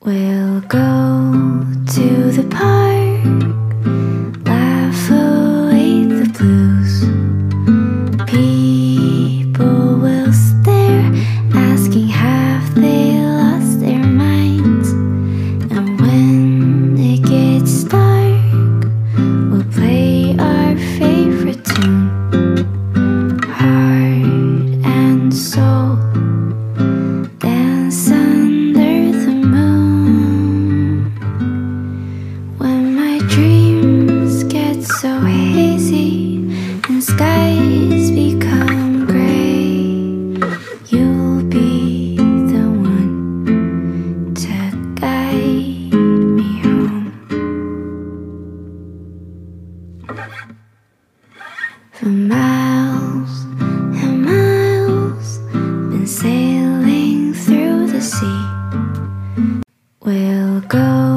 We'll go to the park, laugh away the blues. People will stare, asking have they lost their minds. And when it gets dark, we'll play our favorite tune, heart and soul, dance under the moon. When my dreams get so hazy and skies become gray, you'll be the one to guide me home. For miles and miles, been sailing through the sea. We'll go